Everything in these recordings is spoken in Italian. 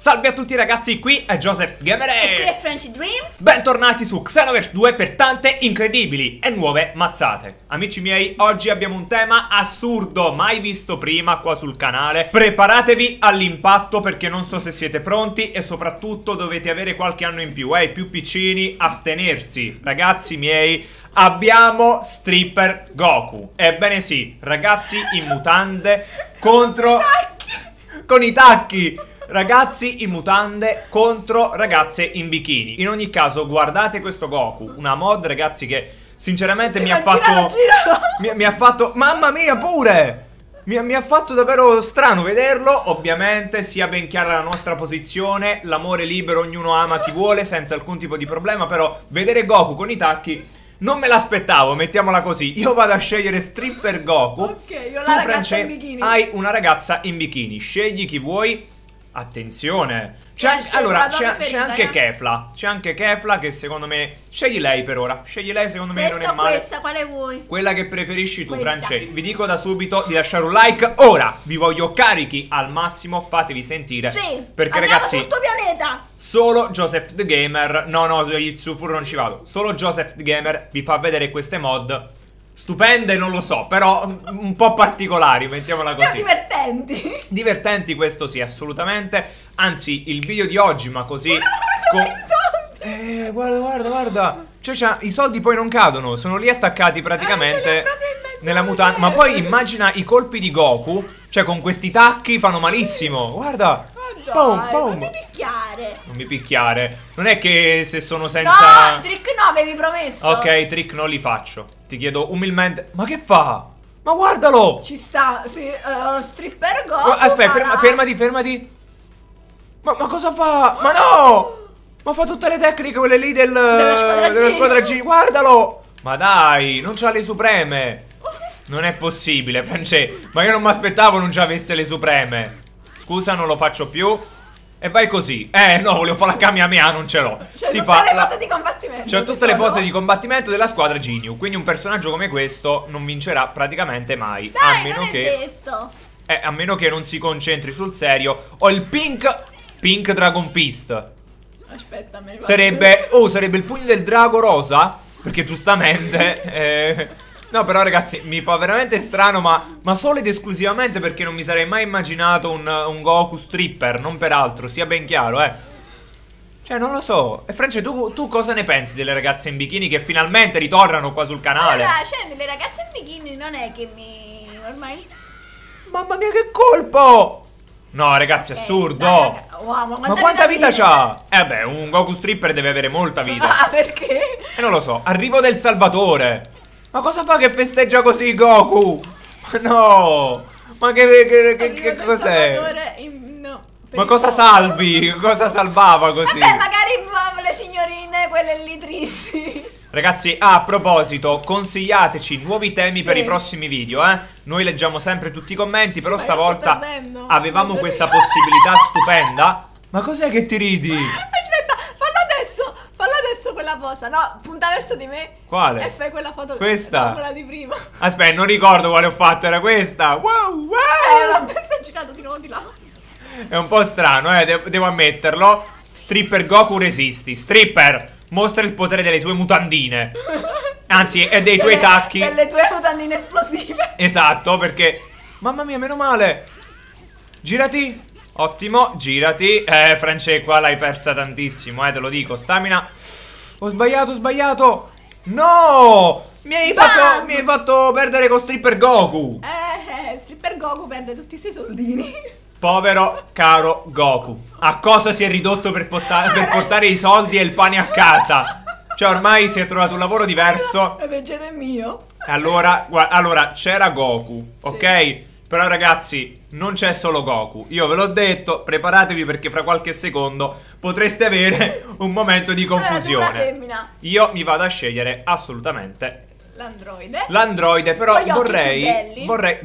Salve a tutti ragazzi, qui è Joseph Gamer e qui è Frenchy Dreams. Bentornati su Xenoverse 2 per tante incredibili e nuove mazzate. Amici miei, oggi abbiamo un tema assurdo, mai visto prima qua sul canale. Preparatevi all'impatto perché non so se siete pronti e soprattutto dovete avere qualche anno in più, i più piccini astenersi. Ragazzi miei, abbiamo Stripper Goku. Ebbene sì, ragazzi in mutande contro... con i tacchi! Ragazzi in mutande contro ragazze in bikini. In ogni caso guardate questo Goku, una mod ragazzi che sinceramente mi ha fatto... Mamma mia pure! Mi ha fatto davvero strano vederlo. Ovviamente sia ben chiara la nostra posizione, l'amore libero, ognuno ama chi vuole senza alcun tipo di problema. Però vedere Goku con i tacchi non me l'aspettavo, mettiamola così. Io vado a scegliere Stripper Goku. Ok, io la ragazza in bikini. Hai una ragazza in bikini, scegli chi vuoi. Attenzione, c'è anche Kefla. C'è anche Kefla che secondo me... Scegli lei per ora. Scegli lei, secondo me non è male. Questa, quale vuoi? Quella che preferisci tu, Francesco. Vi dico da subito di lasciare un like. Ora vi voglio carichi al massimo. Fatevi sentire. Sì, perché andiamo ragazzi sul tuo pianeta. Solo Joseph the Gamer... No, Yitsufur non ci vado. Solo Joseph the Gamer vi fa vedere queste mod stupende, non lo so, però un po' particolari, mettiamola così. Però divertenti. Divertenti, questo sì, assolutamente. Anzi, il video di oggi, ma così... guarda. Cioè, i soldi poi non cadono, sono lì attaccati praticamente nella mutanda. Ma poi immagina i colpi di Goku, cioè con questi tacchi fanno malissimo. Guarda. Non mi picchiare. Non mi picchiare. Non è che se sono senza... No, trick no, avevi promesso. Ok, trick non li faccio. Ti chiedo umilmente. Ma che fa? Ma guardalo! Ci sta, sì, Stripper Goku. Aspetta, fermati. Ma cosa fa? Ma no! Ma fa tutte le tecniche quelle lì della squadra G. Guardalo! Ma dai, non c'ha le supreme. Non è possibile, Francesco. Ma io non mi aspettavo non ci avesse le supreme. Scusa, non lo faccio più. E vai così. No, volevo fare la Kamehameha, non ce l'ho. C'è tutte le pose di combattimento. C'è tutte le pose di combattimento della squadra Ginyu. Quindi un personaggio come questo non vincerà praticamente mai. Dai, a meno non che... è detto. A meno che non si concentri sul serio. Ho il Pink Dragon Fist. Aspetta, me ne sarebbe il pugno del drago rosa. Perché giustamente no, però ragazzi, mi fa veramente strano, ma solo ed esclusivamente perché non mi sarei mai immaginato un Goku stripper. Non per altro, sia ben chiaro, Cioè, non lo so. E Francesco, tu cosa ne pensi delle ragazze in bikini che finalmente ritornano qua sul canale? Allora, cioè, delle ragazze in bikini non è che mi... ormai... Mamma mia, che colpo! No, ragazzi, assurdo. Dai, wow, ma quanta vita c'ha? Beh, un Goku stripper deve avere molta vita. Ah, perché? Non lo so. Arrivo del Salvatore. Ma cosa fa che festeggia così Goku? Ma no. Ma che cos'è? No, ma cosa salvi? Cosa salvava così? Vabbè, magari le signorine, quelle lì tristi. Ragazzi, a proposito, consigliateci nuovi temi per i prossimi video, Noi leggiamo sempre tutti i commenti, però stavolta avevamo questa possibilità stupenda. Ma cos'è che ti ridi? Aspetta, fallo adesso quella posa. No, punta verso di me. Quale? E fai quella foto. Questa? Quella di prima. Aspetta, non ricordo quale ho fatto, era questa. Wow. Vabbè, sta girato di nuovo di là. È un po' strano, devo ammetterlo. Stripper Goku resisti. Stripper, mostra il potere delle tue mutandine. Anzi, e dei tuoi tacchi. Delle tue mutandine esplosive. Esatto, perché... Mamma mia, meno male. Girati. Ottimo, girati. Francesco, qua l'hai persa tantissimo, te lo dico. Stamina. Ho sbagliato. No! Mi hai fatto perdere con Stripper Goku. Stripper Goku perde tutti i suoi soldini. Povero caro Goku. A cosa si è ridotto per portare i soldi e il pane a casa? Cioè ormai si è trovato un lavoro diverso. E Vegeta è mio. Allora c'era Goku, ok? Però ragazzi, non c'è solo Goku. Io ve l'ho detto, preparatevi perché fra qualche secondo potreste avere un momento di confusione. Una femmina. Io mi vado a scegliere assolutamente l'androide, però vorrei...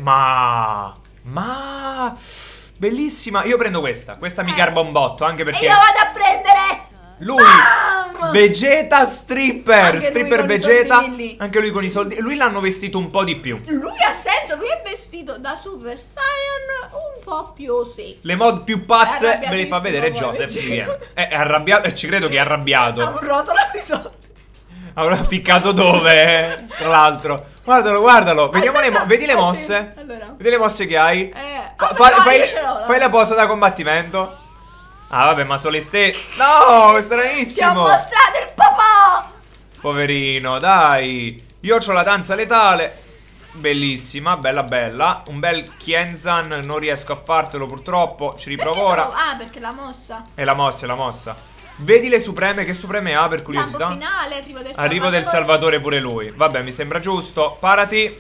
Ma... Bellissima, io prendo questa mi garba un botto, anche perché... E io vado a prendere lui, Vegeta Stripper, anche Stripper Vegeta, anche lui con i soldi. Lui l'hanno vestito un po' di più. Lui ha senso, lui è vestito da Super Saiyan un po' più sì. Le mod più pazze ve le fa vedere Arrabbiatissimo, Joseph. poi. È arrabbiato e ci credo che è Ha arrabbiato. un rotolo di sotto. Avrà ficcato dove? Tra l'altro. Guardalo, guardalo. Vediamo vedi le mosse. Sì. Allora. Vedi le mosse che hai. Io ce l'ho, Fai la posa da combattimento. Ah, vabbè, ma solo ste. No, è Ti ho stranissimo. mostrato il papà. Poverino, dai. Io ho la danza letale. Bellissima, bella bella. Un bel Kienzan. Non riesco a fartelo purtroppo. Ci riprovo ora. Ah, perché la mossa. È la mossa, è la mossa. Vedi le supreme, che supreme ha per curiosità? Campo finale, Arrivo del Salvatore pure lui. Vabbè, mi sembra giusto. Parati.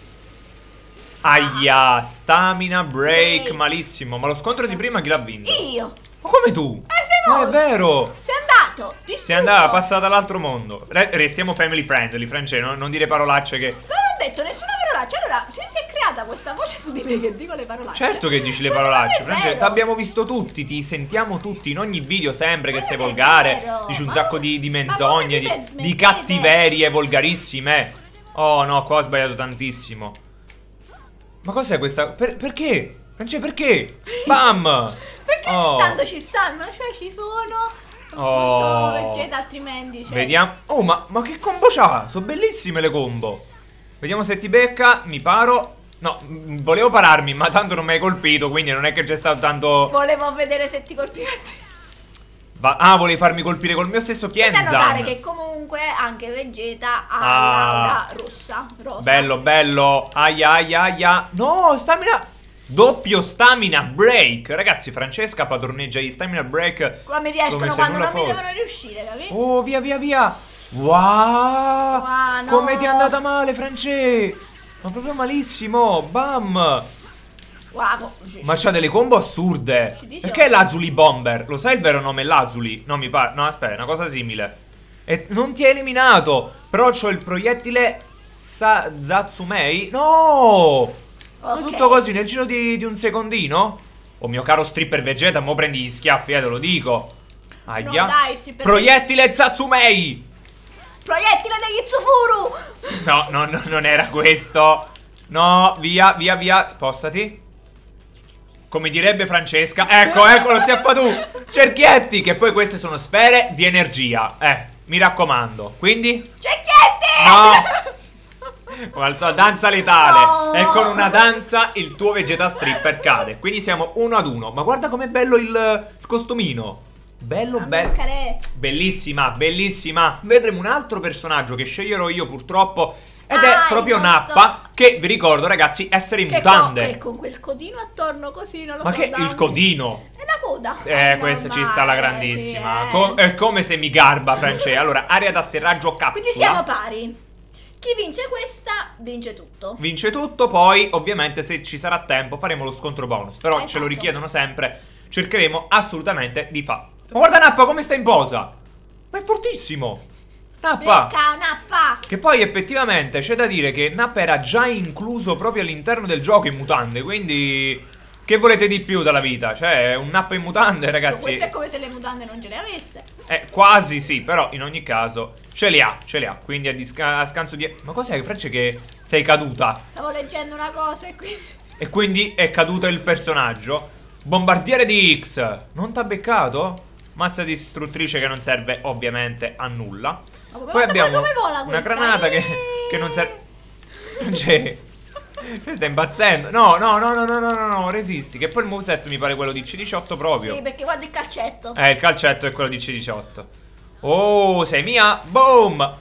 Aia, stamina, break, malissimo. Ma lo scontro di prima chi l'ha vinto? Io. Ma come tu? sei Non è morto. vero. Sei andato. Sei andata, passata all'altro mondo. Restiamo family friendly, Francesco, non dire parolacce che... Non ho detto nessuna parolaccia. Allora, si è creata questa voce su di me che dico le parolacce. Certo che dici le Ma parolacce, non è Francesco. vero. T'abbiamo visto tutti, ti sentiamo tutti in ogni video sempre che Ma sei non è volgare. vero. Dici un Ma sacco come- di ma menzogne, come mi di mettete? cattiverie volgarissime. Oh no, qua ho sbagliato tantissimo. Ma cos'è questa? Perché? Francesco, perché? Bam! Perché Oh. ogni tanto ci stanno, cioè ci sono. Oh. Appunto, Vegeta, altrimenti. Cioè, Vediamo. Oh, ma che combo c'ha? Sono bellissime le combo. Vediamo se ti becca. Mi paro. No, volevo pararmi, ma tanto non mi hai colpito, quindi non è che c'è stato tanto... Volevo vedere se ti colpiva a te. Ah, volevi farmi colpire col mio stesso Da Kienzan. notare che comunque anche Vegeta ha Ah. l'aura rossa. Bello, bello. Aia, aia, aia. No, stamina. Doppio stamina break. Ragazzi, Francesca padroneggia gli stamina break. Qua mi riescono come se quando nulla non mi fosse. devono riuscire, capito? Oh, via, via, via. Wow. Wow, no. Come ti è andata male, Francesca? Ma proprio malissimo. Bam. Wow, Ma c'ha delle combo assurde. Ci dice- Perché è l'Azuli Bomber? Lo sai il vero nome? È l'Azuli? No, mi pare. No, aspetta, è una cosa simile. E non ti ha eliminato. Però c'ho il proiettile Zatsumei. No! Ma Ok. tutto così nel giro di un secondino? Oh mio caro stripper Vegeta, mo prendi gli schiaffi, te lo dico. Aia. No, dai, stripper Proiettile Zatsumei. Proiettile degli Tsufuru! No, no, no, non era questo. No, via, via, via. Spostati. Come direbbe Francesca. Ecco, ecco, lo sia fa tu. Cerchietti, che poi queste sono sfere di energia. Mi raccomando. Quindi? Cecchietti! No. Come al solito, danza letale. No. E con una danza il tuo Vegeta stripper cade. Quindi siamo 1-1. Ma guarda com'è bello il costumino. Bello, bello. Bellissima, bellissima. Vedremo un altro personaggio che sceglierò io purtroppo. Ed è proprio il nostro- Nappa. Che vi ricordo, ragazzi, essere in Che mutande. con quel codino attorno così, non lo Ma so. che Danny. il codino? È la coda. Questa ci sta la grandissima. Sì, È come se mi garba, Francesca. Allora, area d'atterraggio capsula. Quindi siamo pari. Chi vince questa, vince tutto. Vince tutto, poi ovviamente se ci sarà tempo faremo lo scontro bonus. Però ce lo Esatto. richiedono sempre. Cercheremo assolutamente di farlo. Ma guarda Nappa come sta in posa. Ma è fortissimo. Nappa. Becca, Nappa. Che poi effettivamente c'è da dire che Nappa era già incluso proprio all'interno del gioco in mutande. Quindi che volete di più dalla vita? Cioè un Nappa in mutande, ragazzi. Questo è come se le mutande non ce le avesse. Quasi sì, però in ogni caso ce li ha, ce li ha. Quindi a scanso di... Ma cos'è, Francesca, che sei caduta? Stavo leggendo una cosa e quindi... E quindi è caduto il personaggio. Bombardiere di X. Non t'ha beccato? Mazza distruttrice che non serve ovviamente a nulla. Ma come- Poi guarda abbiamo come vola una questa. granata che non serve... Cioè... Sta impazzendo. No, no, no, no, no, no, no, no, resisti. Che poi il moveset mi pare quello di C18 proprio. Sì, perché guarda il calcetto. Il calcetto è quello di C18. Oh, sei mia? Boom!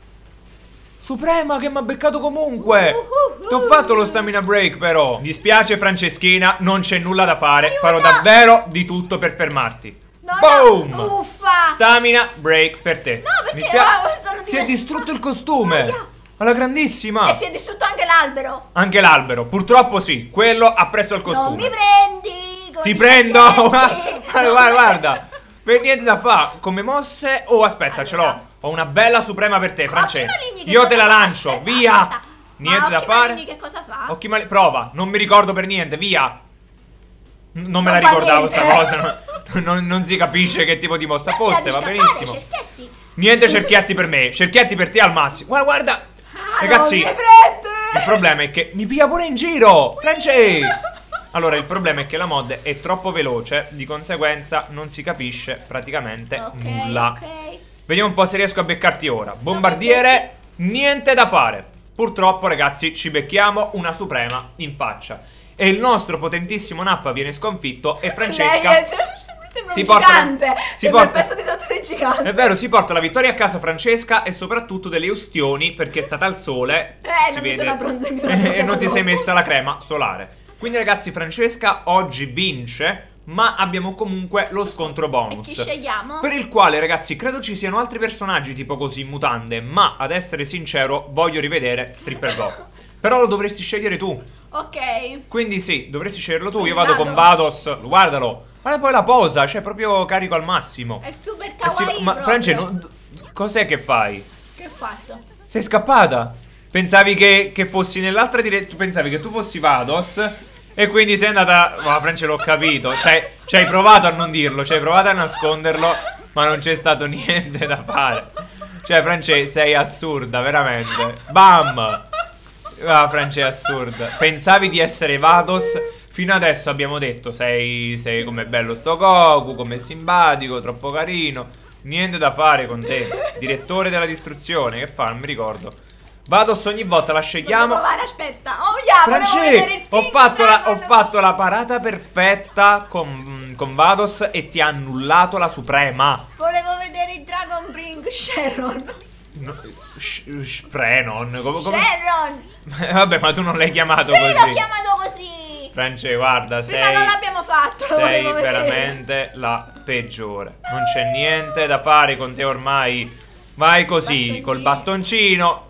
Suprema che mi ha beccato comunque. Ti ho fatto lo stamina break però. Dispiace Franceschina, non c'è nulla da fare. Aiuto! Farò davvero di tutto per fermarti. No, Boom! no, uffa. Stamina break per te. No, perché Mi spia- sono si è distrutto il costume. Aia. Alla grandissima. E si è distrutto anche l'albero. Anche l'albero. Purtroppo sì. Quello ha preso il Non costume. mi prendi con Ti i prendo. sacchetti. Guarda, guarda. Niente da fa. Come mosse. Oh, aspetta, ce l'ho. Ho una bella suprema per te, Francesca. Occhi maligni, che Io te cosa la fa? lancio. Aspetta, Via. aspetta. Niente Ma da occhi fare. maligni che cosa fa? Occhi maligni. Prova. Non mi ricordo per niente. Via. Non me la Non fa ricordavo niente. sta cosa. Non si capisce che tipo di mossa Perché la fosse. Va devi benissimo. scappare, cerchietti? Niente cerchietti per me. Cerchietti per te al massimo. Guarda, guarda. Ah, Ragazzi, non mi prendi. il problema è che mi piglia pure in giro. Francesca. Allora, il problema è che la mod è troppo veloce, di conseguenza non si capisce praticamente nulla. Ok. Vediamo un po' se riesco a beccarti ora. Bombardiere, niente da fare. Purtroppo, ragazzi, ci becchiamo una suprema in faccia. E il nostro potentissimo Nappa viene sconfitto e Francesca... Lei sembra un gigante. Sembra un pezzo di salto gigante. È vero, si porta la vittoria a casa Francesca e soprattutto delle ustioni perché è stata al sole. Si non vede. mi sono E non ti sei messa la crema solare. Quindi, ragazzi, Francesca oggi vince, ma abbiamo comunque lo scontro bonus. E chi scegliamo? Per il quale, ragazzi, credo ci siano altri personaggi tipo così in mutande, ma ad essere sincero voglio rivedere Stripper Go. Però lo dovresti scegliere tu. Ok. Quindi sì, dovresti sceglierlo tu. Io Quindi vado con Vados. Guardalo. Guarda poi la posa, cioè proprio carico al massimo. È super kawaii Ma proprio. France, cos'è che fai? Che ho fatto? Sei scappata? Pensavi che fossi nell'altra direzione? Tu pensavi che tu fossi Vados e quindi sei andata... Ma France, l'ho capito. Cioè, ci hai provato a non dirlo, ci hai provato a nasconderlo, ma non c'è stato niente da fare. Cioè, France, sei assurda, veramente. Bam! Ah, France è assurda. Pensavi di essere Vados? Fino adesso abbiamo detto sei come bello sto Goku, come simpatico, troppo carino. Niente da fare con te. Direttore della distruzione, che fa? Non mi ricordo. Vados ogni volta la scegliamo. Devo provare, aspetta. France, ho fatto la parata perfetta con Vados e ti ha annullato la suprema. Volevo vedere il Dragon Bring Sharon. No, Sprenon. Sharon. Vabbè, ma tu non l'hai chiamato Sì, così. l'ho chiamato così. France, guarda, Prima non l'abbiamo fatto. sei volevo vedere. veramente la peggiore. Non c'è niente da fare con te ormai. Vai così, Bastoncino. col bastoncino.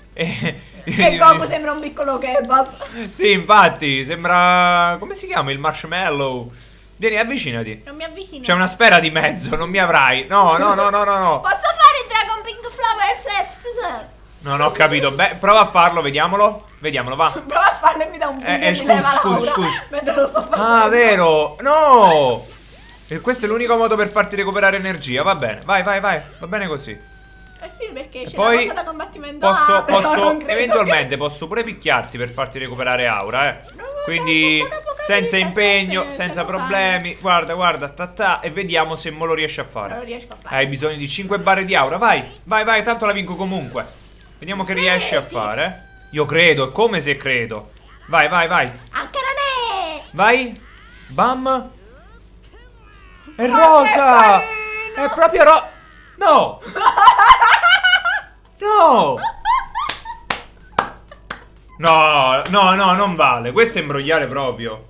E Goku sembra un piccolo kebab. Sì, infatti, sembra... Come si chiama il marshmallow? Vieni, avvicinati. Non mi avvicino. C'è una sfera di mezzo, non mi avrai. No. Posso fare il Dragon Pink Flower Fest? Non ho capito. Beh, prova a farlo, vediamolo. Vediamolo, va. Prova a farlo e mi dà un pugno e mi leva scusa. Mentre lo sto facendo. Ah, vero. No. E questo è l'unico modo per farti recuperare energia. Va bene, vai. Va bene così. Eh sì, perché c'è Poi una cosa da combattimento. Però non credo eventualmente che... posso pure picchiarti per farti recuperare aura, No, Quindi dopo senza capite, impegno, se senza lo problemi. Guarda, e vediamo se mo lo riesci a fare. Non lo riesco a fare. Hai bisogno di 5 barre di aura, vai, tanto la vinco comunque. Vediamo che riesci a fare. Io credo, è come se credo. Vai. Anche da me! Vai. Bam. È Ma rosa. che carino! È proprio No. No, non vale. Questo è imbrogliare proprio.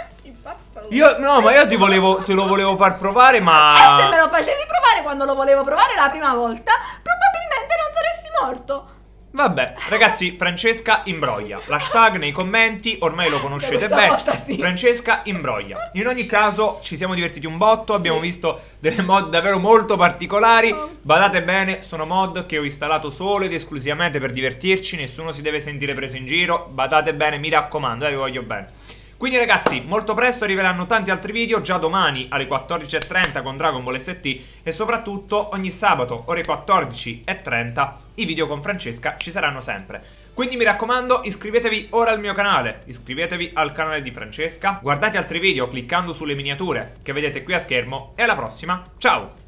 Ma io te lo volevo far provare, ma... Se me lo facevi provare quando lo volevo provare la prima volta, probabilmente non saresti morto. Vabbè, ragazzi, Francesca imbroglia. L'hashtag nei commenti, ormai lo conoscete Questa bene. volta sì. Francesca imbroglia. In ogni caso, ci siamo divertiti un botto. Abbiamo visto delle mod davvero molto particolari. Badate bene, sono mod che ho installato solo ed esclusivamente per divertirci. Nessuno si deve sentire preso in giro. Badate bene, mi raccomando, vi voglio bene. Quindi ragazzi, molto presto arriveranno tanti altri video, già domani alle 14:30 con Dragon Ball ST e soprattutto ogni sabato ore 14:30 i video con Francesca ci saranno sempre. Quindi mi raccomando, iscrivetevi ora al mio canale, iscrivetevi al canale di Francesca, guardate altri video cliccando sulle miniature che vedete qui a schermo e alla prossima, ciao!